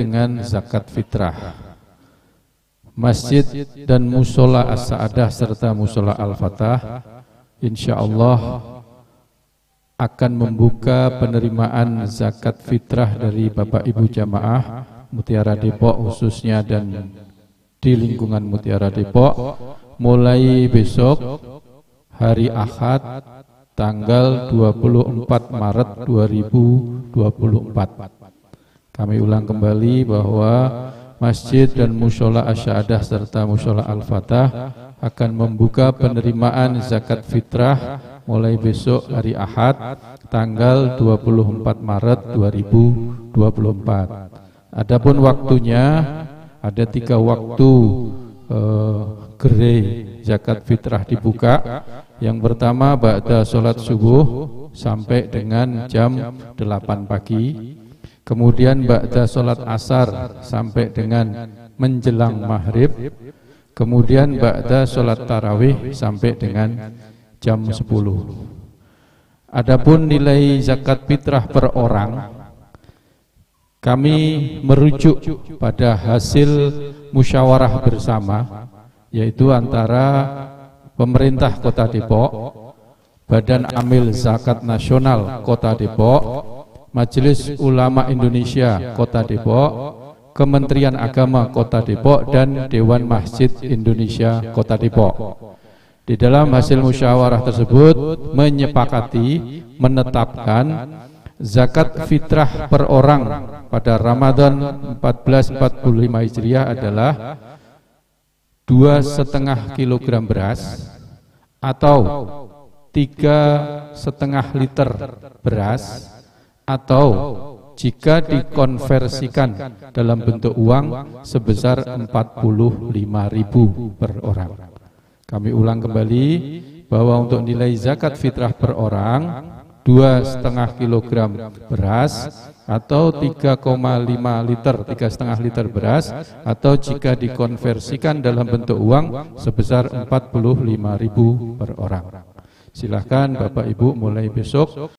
dengan zakat fitrah. Masjid dan musola As-Sa'adah serta musola Al-Fatah insyaallah akan membuka penerimaan zakat fitrah dari Bapak Ibu jamaah Mutiara Depok khususnya dan di lingkungan Mutiara Depok mulai besok hari Ahad tanggal 24 Maret 2024. Kami ulang kembali bahwa masjid dan musola As-Sa'adah serta musola Al-Fatah akan membuka penerimaan zakat fitrah mulai besok hari Ahad tanggal 24 Maret 2024. Adapun waktunya ada 3 waktu gerai zakat fitrah dibuka. Yang pertama ba'da sholat subuh sampai dengan jam 8 pagi. Kemudian ba'da sholat asar sampai dengan menjelang maghrib. Kemudian ba'da sholat tarawih sampai dengan jam 10. Adapun nilai zakat fitrah per orang, kami merujuk pada hasil musyawarah bersama, yaitu antara pemerintah Kota Depok, Badan Amil Zakat Nasional Kota Depok, Majelis Ulama Indonesia Kota Depok, Kementerian Agama Kota Depok, dan Dewan Masjid Indonesia Kota Depok. Di dalam hasil musyawarah tersebut menyepakati menetapkan zakat fitrah per orang pada Ramadan 1445 Hijriah adalah 2,5 kg beras atau 3,5 liter beras, atau jika dikonversikan dalam bentuk uang sebesar 45.000 per orang. Kami ulang kembali bahwa untuk nilai zakat fitrah per orang 2,5 kg beras atau 3,5 liter, 3,5 liter beras, atau jika dikonversikan dalam bentuk uang sebesar 45.000 per orang. Silahkan Bapak Ibu mulai besok